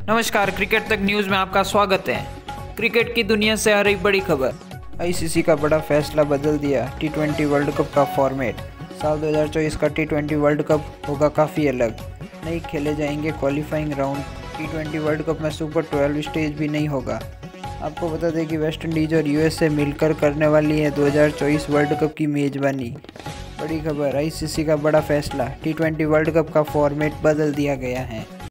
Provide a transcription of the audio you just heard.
नमस्कार, क्रिकेट तक न्यूज़ में आपका स्वागत है। क्रिकेट की दुनिया से आ रही बड़ी खबर। आईसीसी का बड़ा फैसला बदल दिया टी20 वर्ल्ड कप का फॉर्मेट। साल 2024 का टी20 वर्ल्ड कप होगा काफ़ी अलग। नहीं खेले जाएंगे क्वालिफाइंग राउंड। टी20 वर्ल्ड कप में सुपर 12 स्टेज भी नहीं होगा। आपको बता दें कि वेस्ट इंडीज़ और यूएसए मिलकर करने वाली है 2024 वर्ल्ड कप की मेज़बानी। बड़ी खबर, आईसीसी का बड़ा फैसला, टी20 वर्ल्ड कप का फॉर्मेट बदल दिया गया है।